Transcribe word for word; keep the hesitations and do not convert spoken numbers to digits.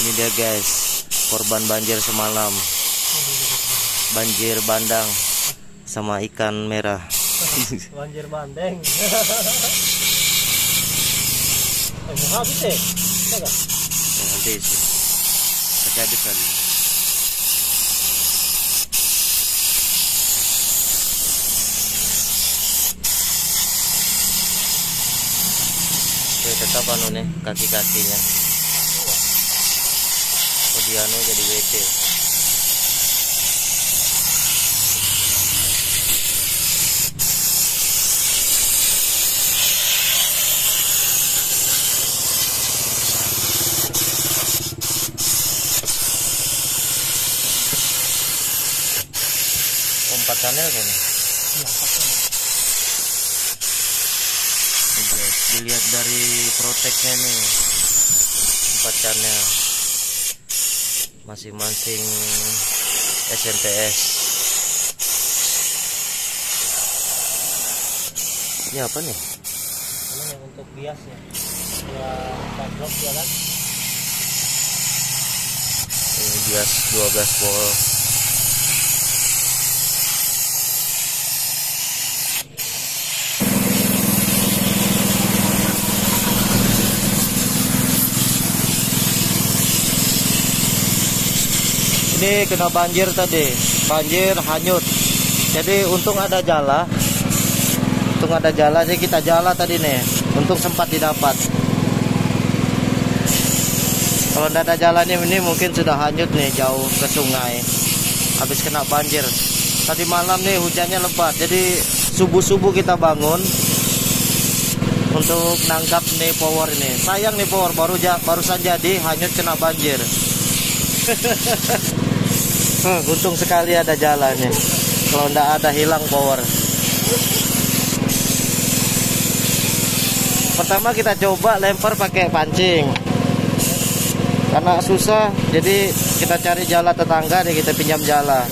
Ini dia guys, korban banjir semalam. Banjir bandang sama ikan merah. Banjir bandeng. Eh, mau habis eh? Enggak? Habis. Tapi habis kali. Oke, tetap anu nih kaki-kakinya. Oh, dia anu jadi W C. Empat channel kan? Iya, empat channel. Nih guys, dilihat dari proteknya nih, empat channel, masing-masing S M P S. Ini apa nih? Ini yang untuk bias ya, ya empat blok ya kan? Ini bias dua belas volt. Ini kena banjir tadi, banjir hanyut. Jadi untung ada jala, untung ada jala, jadi kita jala tadi nih, untung sempat didapat. Kalau tidak ada jala nih, ini mungkin sudah hanyut nih jauh ke sungai. Habis kena banjir. Tadi malam nih hujannya lebat, jadi subuh-subuh kita bangun untuk nangkap nih power ini. Sayang nih power baru barusan jadi hanyut kena banjir. Hmm, untung sekali ada jalannya. Kalau ndak ada hilang power. Pertama kita coba lempar pakai pancing. Karena susah, jadi kita cari jala tetangga deh, kita pinjam jala.